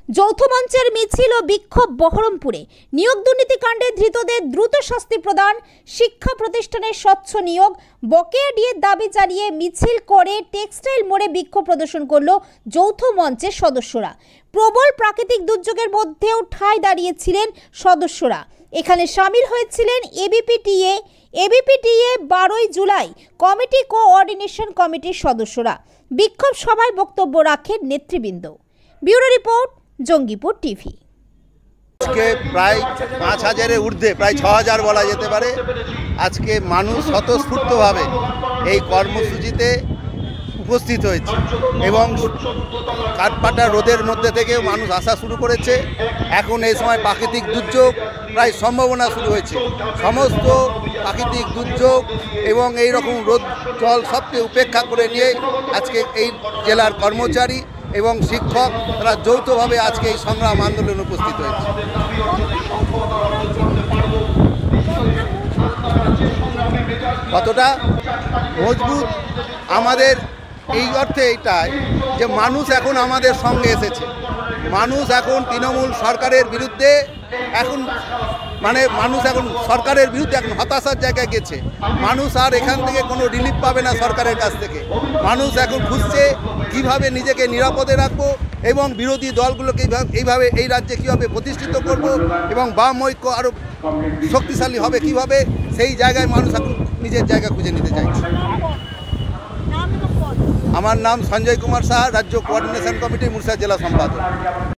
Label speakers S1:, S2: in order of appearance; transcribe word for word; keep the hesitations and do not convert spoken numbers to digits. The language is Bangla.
S1: যৌথ মঞ্চের মিছিল ও বিক্ষোভ বহরমপুরে। নিয়োগ দুর্নীতিকাণ্ডে ধৃতদের দ্রুত শাস্তি প্রদান, শিক্ষা প্রতিষ্ঠানের স্বচ্ছ নিয়োগ, বকেয়া ডিএর দাবি জানিয়ে মিছিল করে টেক্সটাইল মোড়ে বিক্ষোভ প্রদর্শন করল যৌথ মঞ্চের সদস্যরা। প্রবল প্রাকৃতিক দুর্যোগের মধ্যেও ঠাঁই দাঁড়িয়েছিলেন সদস্যরা। এখানে সামিল হয়েছিলেন এবিপিটিএ এবিপিটিএ বারোই জুলাই কমিটি কোঅর্ডিনেশন কমিটির সদস্যরা। বিক্ষোভ সভায় বক্তব্য রাখেন নেতৃবৃন্দ। Bureau report, Jangipur TV.
S2: আজকে প্রায় পাঁচ হাজারের ঊর্ধ্বে, প্রায় ছ হাজার বলা যেতে পারে, আজকে মানুষ স্বতঃস্ফূর্তভাবে এই কর্মসূচিতে উপস্থিত হয়েছে এবং কাঠপাটা রোদের মধ্যে থেকে মানুষ আসা শুরু করেছে। এখন এই সময় প্রাকৃতিক দুর্যোগ প্রায় সম্ভাবনা শুরু হয়েছে। সমস্ত প্রাকৃতিক দুর্যোগ এবং এই রকম রোদ জল সবকে উপেক্ষা করে নিয়ে আজকে এই জেলার কর্মচারী এবং শিক্ষক তারা যৌথভাবে আজকে এই সংগ্রাম আন্দোলনে উপস্থিত হয়েছে। কতটা মজবুত আমাদের এই অর্থে এইটাই যে মানুষ এখন আমাদের সঙ্গে এসেছে। মানুষ এখন তৃণমূল সরকারের বিরুদ্ধে এখন মানে মানুষ এখন সরকারের বিরুদ্ধে এখন হতাশার জায়গায় গেছে। মানুষ আর এখান থেকে কোনো রিলিফ পাবে না সরকারের কাছ থেকে। মানুষ এখন খুঁজছে কীভাবে নিজেকে নিরাপদে রাখবো এবং বিরোধী দলগুলোকে এইভাবে এই রাজ্যে কীভাবে প্রতিষ্ঠিত করব এবং বাম ঐক্য আরও শক্তিশালী হবে কীভাবে, সেই জায়গায় মানুষ এখন নিজের জায়গা খুঁজে নিতে চাইছে। আমার নাম সঞ্জয় কুমার সাহা, রাজ্য কোঅর্ডিনেশন কমিটি মুর্শিদাবাদ জেলা সম্পাদক।